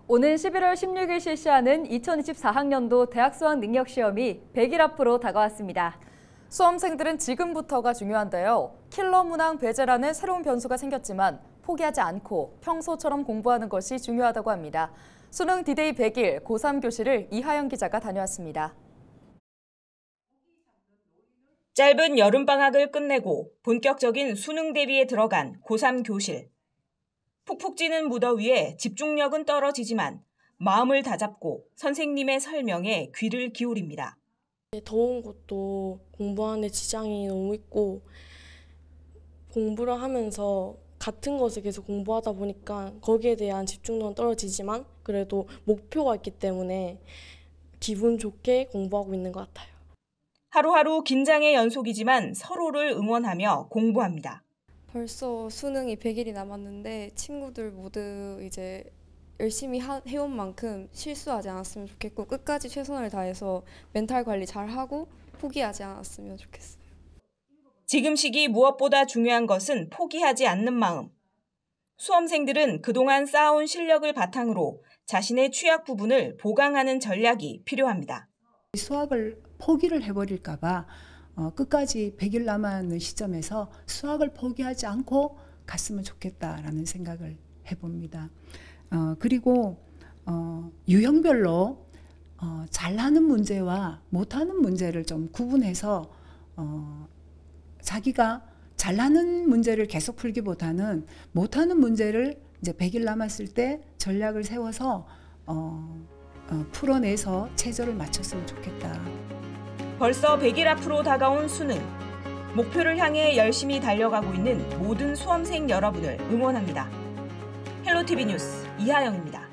오는 11월 16일 실시하는 2024학년도 대학 수학 능력 시험이 100일 앞으로 다가왔습니다. 수험생들은 지금부터가 중요한데요. 킬러 문항 배제라는 새로운 변수가 생겼지만 포기하지 않고 평소처럼 공부하는 것이 중요하다고 합니다. 수능 디데이 100일 고3 교실을 이하영 기자가 다녀왔습니다. 짧은 여름방학을 끝내고 본격적인 수능 대비에 들어간 고3 교실. 푹푹 찌는 무더위에 집중력은 떨어지지만 마음을 다잡고 선생님의 설명에 귀를 기울입니다. 더운 것도 공부하는 데 지장이 너무 있고 공부를 하면서 같은 것을 계속 공부하다 보니까 거기에 대한 집중력은 떨어지지만 그래도 목표가 있기 때문에 기분 좋게 공부하고 있는 것 같아요. 하루하루 긴장의 연속이지만 서로를 응원하며 공부합니다. 벌써 수능이 100일이 남았는데 친구들 모두 이제 열심히 해온 만큼 실수하지 않았으면 좋겠고 끝까지 최선을 다해서 멘탈 관리 잘하고 포기하지 않았으면 좋겠어요. 지금 시기 무엇보다 중요한 것은 포기하지 않는 마음. 수험생들은 그동안 쌓아온 실력을 바탕으로 자신의 취약 부분을 보강하는 전략이 필요합니다. 수학을 포기를 해버릴까 봐 끝까지 100일 남았는 시점에서 수학을 포기하지 않고 갔으면 좋겠다라는 생각을 해봅니다. 그리고 유형별로 잘하는 문제와 못하는 문제를 좀 구분해서 자기가 잘하는 문제를 계속 풀기보다는 못하는 문제를 이제 100일 남았을 때 전략을 세워서 풀어내서 체저를 맞췄으면 좋겠다. 벌써 100일 앞으로 다가온 수능. 목표를 향해 열심히 달려가고 있는 모든 수험생 여러분을 응원합니다. 헬로티비 뉴스 이하영입니다.